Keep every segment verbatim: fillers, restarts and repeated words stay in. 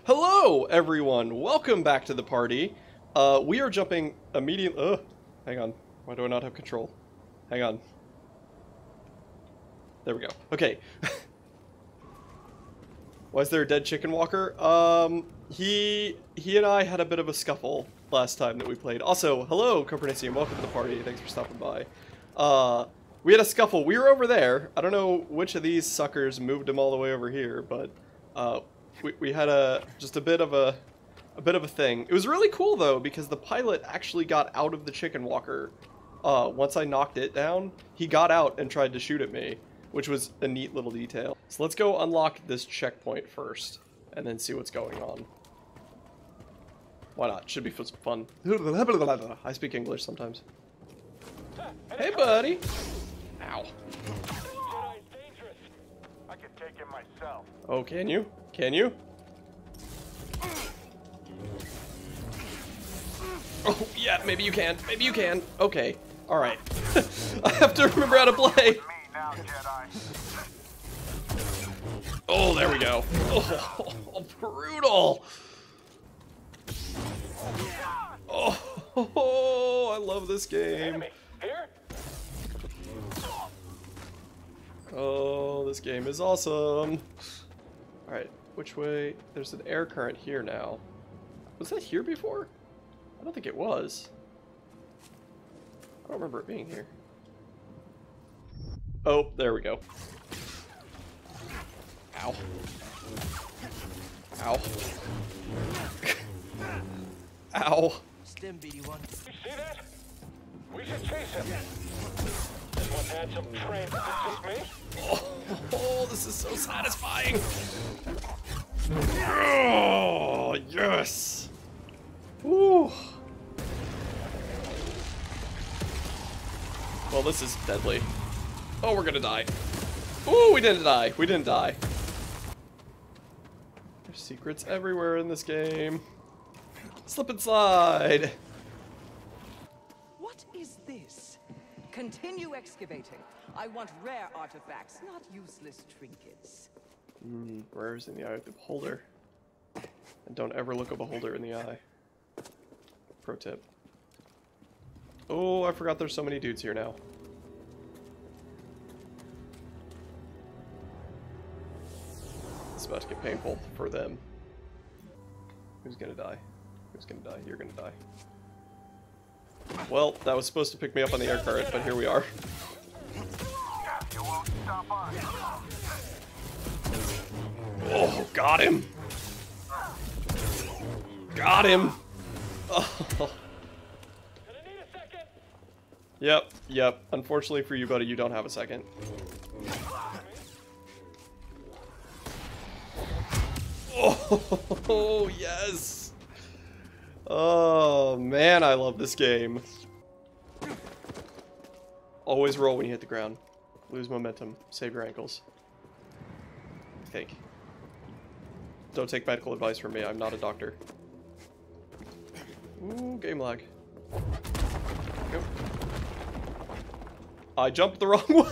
Hello, everyone. Welcome back to the party. Uh, we are jumping immediately. Uh, hang on. Why do I not have control? Hang on. There we go. Okay. Why is there a dead chicken walker? Um, he he and I had a bit of a scuffle last time that we played. Also, hello, Copernicium. Welcome to the party. Thanks for stopping by. Uh, we had a scuffle. We were over there. I don't know which of these suckers moved him all the way over here, but uh, we we had a just a bit of a a bit of a thing. It was really cool though because the pilot actually got out of the chicken walker. Uh, once I knocked it down, he got out and tried to shoot at me, which was a neat little detail. So let's go unlock this checkpoint first, and then see what's going on. Why not? Should be fun. I speak English sometimes. Hey, buddy! Ow. Jedi's dangerous. I can take him myself. Oh, can you? Can you? Oh, yeah, maybe you can. Maybe you can. Okay. Alright. I have to remember how to play. Me now, Jedi. Oh, there we go. Oh, brutal. Oh, I love this game. Enemy. Here? Oh, this game is awesome. Alright, which way? There's an air current here now. Was that here before? I don't think it was. I don't remember it being here. Oh, there we go. Ow. Ow. Ow. Stem B D one. You see that? We should chase him. This one had some train. Is it just me? Oh, oh, this is so satisfying. Oh, yes. Woo. Well, this is deadly. Oh, we're gonna die. Ooh, we didn't die. We didn't die. There's secrets everywhere in this game. Slip and slide. What is this? Continue excavating. I want rare artifacts, not useless trinkets. Hmm, rare's in the eye of the beholder. And don't ever look a beholder in the eye. Pro tip. Oh, I forgot there's so many dudes here now. It's about to get painful for them. Who's gonna die? Who's gonna die? You're gonna die. Well, that was supposed to pick me up on the air current, but here we are. You won't stop us. Oh, got him! Got him! Oh. Yep, yep. Unfortunately for you, buddy, you don't have a second. Oh, yes! Oh, man, I love this game. Always roll when you hit the ground. Lose momentum. Save your ankles. I think. Don't take medical advice from me. I'm not a doctor. Ooh, game lag. Go. I jumped the wrong way.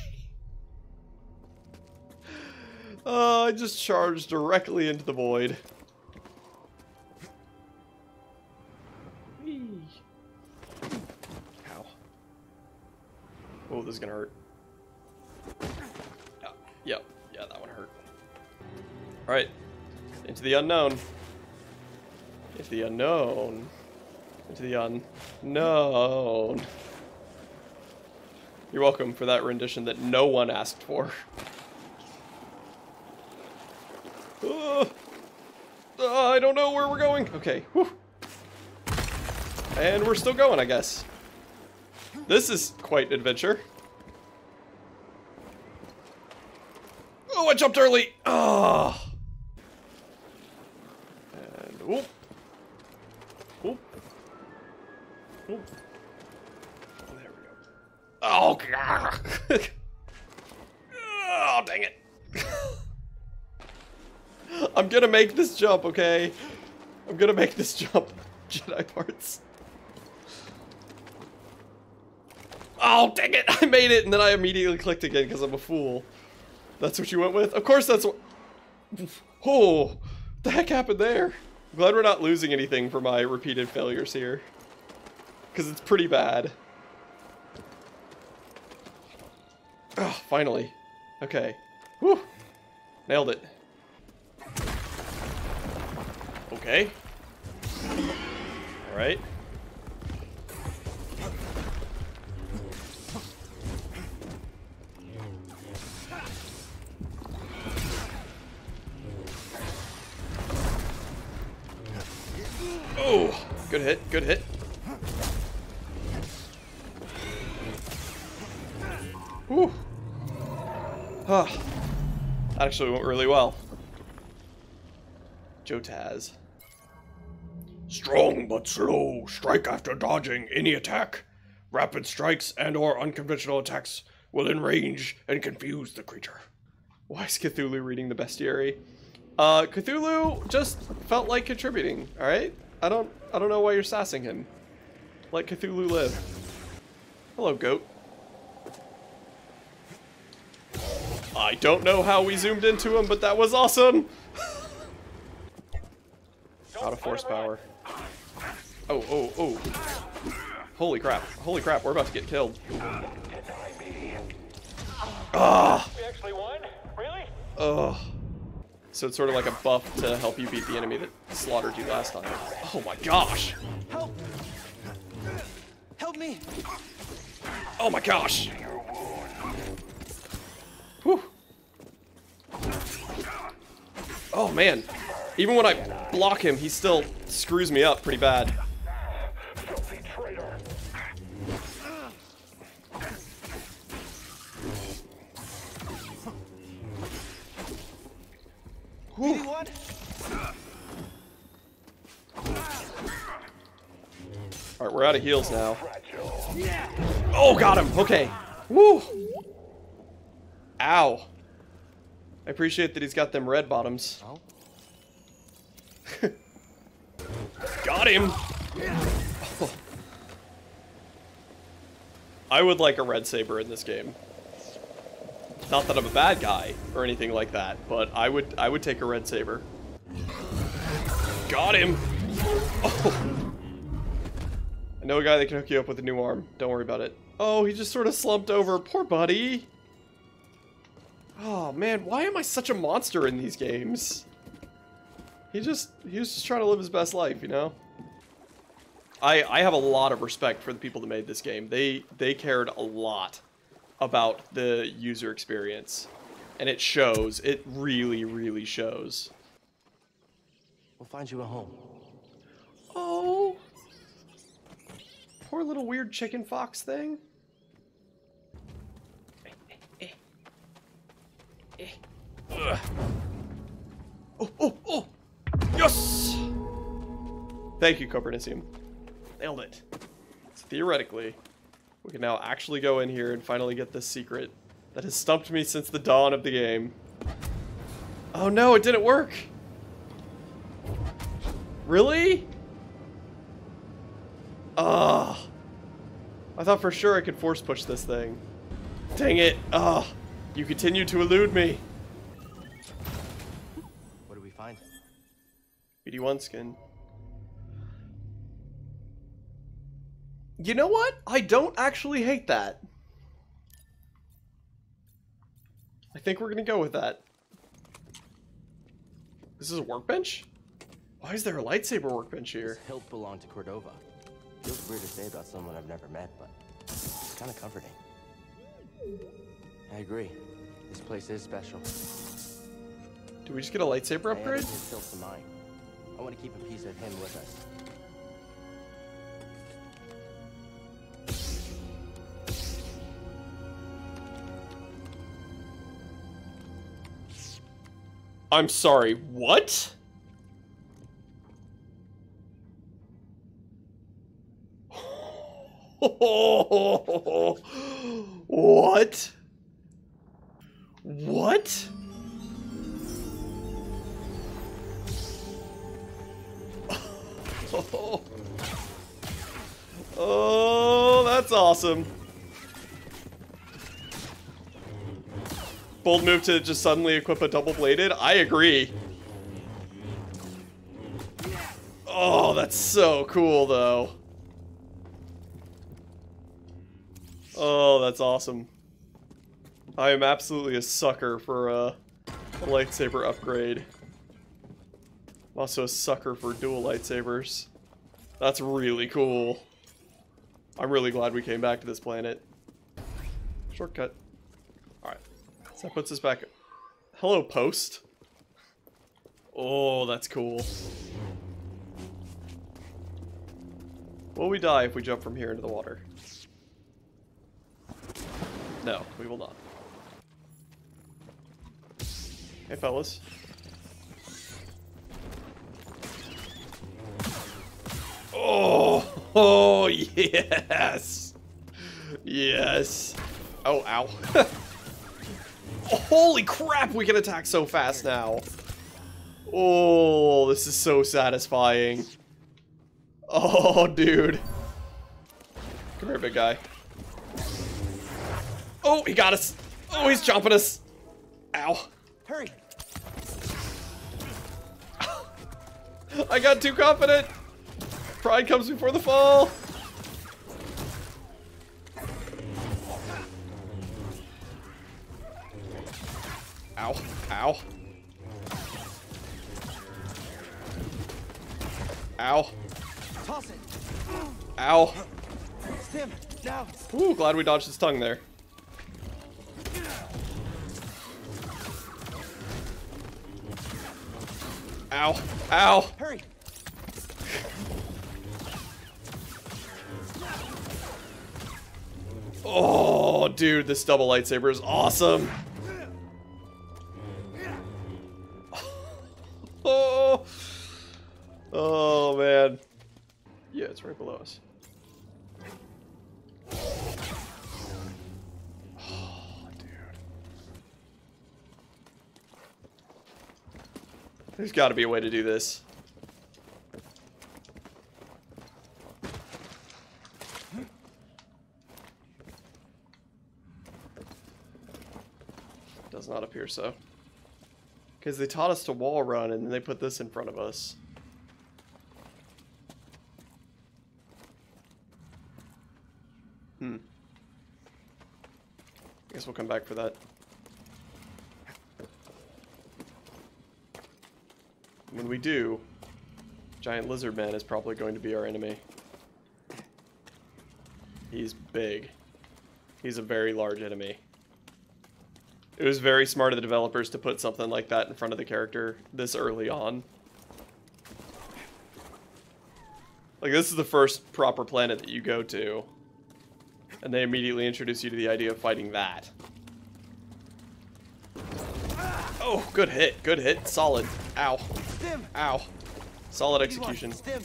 uh, I just charged directly into the void. Whee. Ow. Oh, this is gonna hurt. Yeah, yep, yeah, that one hurt. Alright, into the unknown. Into the unknown. Into the unknown. You're welcome for that rendition that no one asked for. Uh, uh, I don't know where we're going. Okay. Whew. And we're still going, I guess. This is quite an adventure. Oh, I jumped early. Oh. And whoop. Whoop. Whoop. Oh, God. Oh, dang it. I'm gonna make this jump, okay? I'm gonna make this jump. Jedi parts. Oh, dang it. I made it, and then I immediately clicked again because I'm a fool. That's what you went with? Of course that's what... Oh, the heck happened there? I'm glad we're not losing anything for my repeated failures here. Because it's pretty bad. Oh, finally. Okay. Whew. Nailed it. Okay. Alright. Oh, good hit, good hit. Whew. Huh. That actually went really well. Jotaz. Strong but slow. Strike after dodging any attack. Rapid strikes and or unconventional attacks will enrage and confuse the creature. Why is Cthulhu reading the bestiary? Uh, Cthulhu just felt like contributing, alright? I don't I don't know why you're sassing him. Let Cthulhu live. Hello, goat. I don't know how we zoomed into him, but that was awesome! Out of force power. Oh, oh, oh. Holy crap. Holy crap, we're about to get killed. Ah! We actually won? Really? Ugh. So it's sort of like a buff to help you beat the enemy that slaughtered you last time. Oh my gosh! Help! Help me! Oh my gosh! Whew. Oh man. Even when I block him, he still screws me up pretty bad. Filthy traitor. B D one? Alright, we're out of heals now. Oh, got him! Okay. Woo! Ow. I appreciate that he's got them red bottoms. Oh. Got him! Oh. I would like a red saber in this game. Not that I'm a bad guy or anything like that, but I would I would take a red saber. Got him! Oh. I know a guy that can hook you up with a new arm. Don't worry about it. Oh, he just sort of slumped over. Poor buddy. Oh man, why am I such a monster in these games? He just he was just trying to live his best life, you know? I I have a lot of respect for the people that made this game. They they cared a lot about the user experience. And it shows. It really, really shows. We'll find you a home. Oh. Poor little weird chicken fox thing. Ugh. Oh, oh, oh! Yes! Thank you, Copernicium. Nailed it. So theoretically, we can now actually go in here and finally get this secret that has stumped me since the dawn of the game. Oh no, it didn't work! Really? Ugh. I thought for sure I could force push this thing. Dang it. Ugh. You continue to elude me. What do we find? B D one skin. You know what? I don't actually hate that. I think we're gonna go with that. This is a workbench? Why is there a lightsaber workbench here? This hilt belonged to Cordova. Feels weird to say about someone I've never met, but it's kind of comforting. I agree. This place is special. Do we just get a lightsaber I added upgrade? his hilt to mine. I want to keep a piece of him with us. I'm sorry, what? What? What? Oh, that's awesome. Bold move to just suddenly equip a double-bladed? I agree. Oh, that's so cool, though. Oh, that's awesome. I am absolutely a sucker for a, a lightsaber upgrade. I'm also a sucker for dual lightsabers. That's really cool. I'm really glad we came back to this planet. Shortcut. Alright. So that puts us back. Hello, post. Oh, that's cool. Will we die if we jump from here into the water? No, we will not. Hey, fellas. Oh, oh, yes. Yes. Oh, ow. Oh, holy crap, we can attack so fast now. Oh, this is so satisfying. Oh, dude. Come here, big guy. Oh, he got us. Oh, he's chomping us. Ow. Hurry! I got too confident. Pride comes before the fall. Ow. Ow. Ow. Toss it! Ow. Stim, now! Ooh, glad we dodged his tongue there. Ow. Ow. Hurry! Oh, dude, this double lightsaber is awesome. Oh. Oh, man. Yeah, it's right below us. Oh, dude. There's got to be a way to do this. Does not appear so. Because they taught us to wall run and then they put this in front of us. Hmm. Guess we'll come back for that. When we do, Giant Lizard Man is probably going to be our enemy. He's big. He's a very large enemy. It was very smart of the developers to put something like that in front of the character this early on. Like, this is the first proper planet that you go to. And they immediately introduce you to the idea of fighting that. Oh, good hit, good hit, solid. Ow. Stim! Ow. Solid execution. Stim!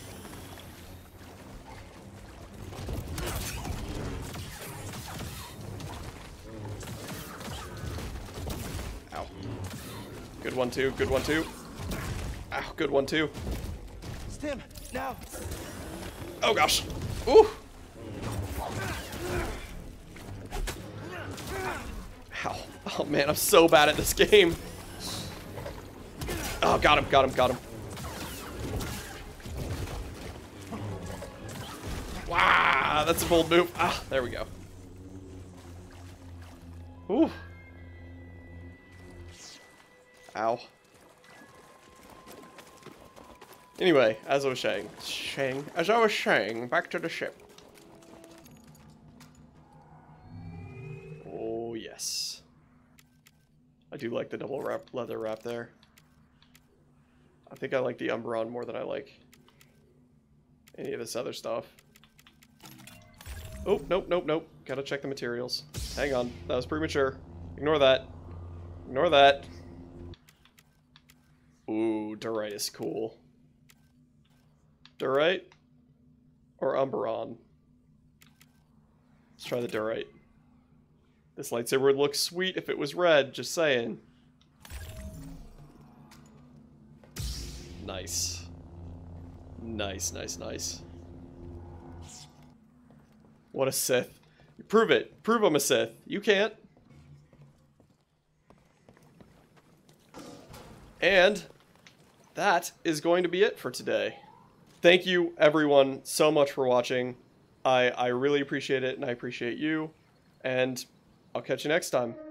Ow. Good one too, good one too. Ow, good one too. Stim! Now! Oh gosh. Ooh. Ow. Oh man, I'm so bad at this game. Oh, got him, got him, got him. Wow, that's a bold move. Ah, there we go. Ooh. Ow. Anyway, as I was saying, saying, as I was saying, back to the ship. Oh, yes. I do like the double wrap, leather wrap there. I think I like the Umbron more than I like any of this other stuff. Oh, nope, nope, nope. Gotta check the materials. Hang on, that was premature. Ignore that. Ignore that. Ooh, Durite is cool. Durite or Umbron? Let's try the Durite. This lightsaber would look sweet if it was red, just saying. Nice. Nice, nice, nice. What a Sith. Prove it. Prove I'm a Sith. You can't. And that is going to be it for today. thank you everyone so much for watching. I, I really appreciate it, and I appreciate you. And I'll catch you next time.